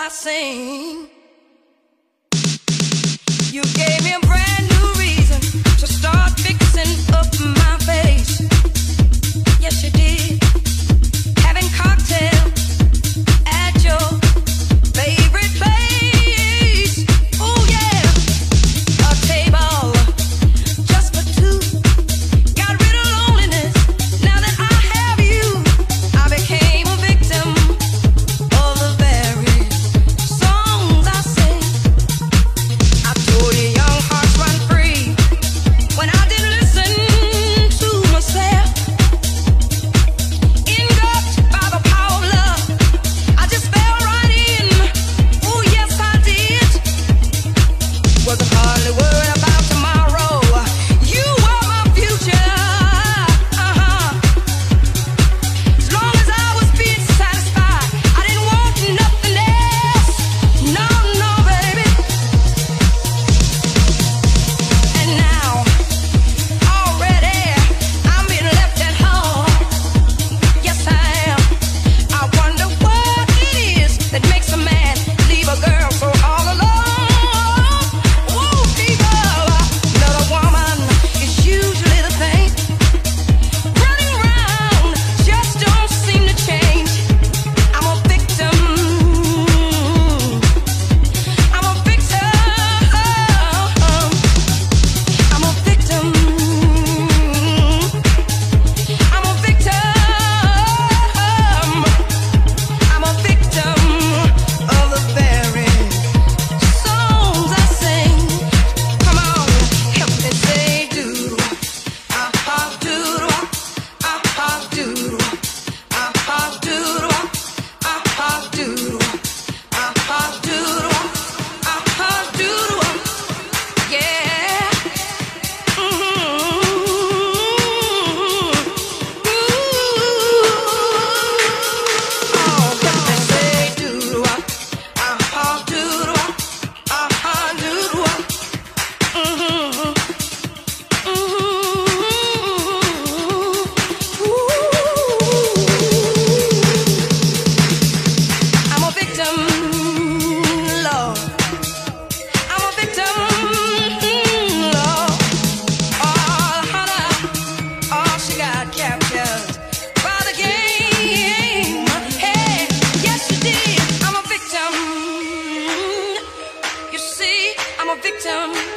I sing. You gave me a brand new reason to start fixing up my face. Yes, you did. Having cocktails at your favorite place. Oh yeah, a table just for two. Got rid of loneliness. Now that I have you, I became a victim of the very songs I sing. I told you young hearts run free when I didn't listen to myself. Engulfed by the power of love, I just fell right in. Oh yes, I did. Wasn't hardly worried about tomorrow. You were my future. As long as I was being satisfied, I didn't want nothing else. No, no, baby. And now, already, I'm being left at home. Yes, I am. I wonder what it is that makes a man leave a girl so all alone. Whoa, people, another woman is usually the thing. Running around just don't seem to change. I'm a victim. I'm a victim. I'm a victim. I'm a victim. I'm a victim of the very songs I sing. Come on, help me say do. Ah-ha, do-do-ah. Ah-ha, do-do-ah. Ah-ha, do-do-ah. Ah-ha, do-do-ah. Ah-ha, do-do-ah. Ah-ha, do-do-ah. Yeah. Oh, help me say do-do-ah. Ah-ha, do-do-ah. Ah-ha, do-do-ah. I'm a victim, Lord. I'm a victim, Lord. Oh, honey, oh, she got captured by the game. Hey, yes, she did. I'm a victim. You see, I'm a victim.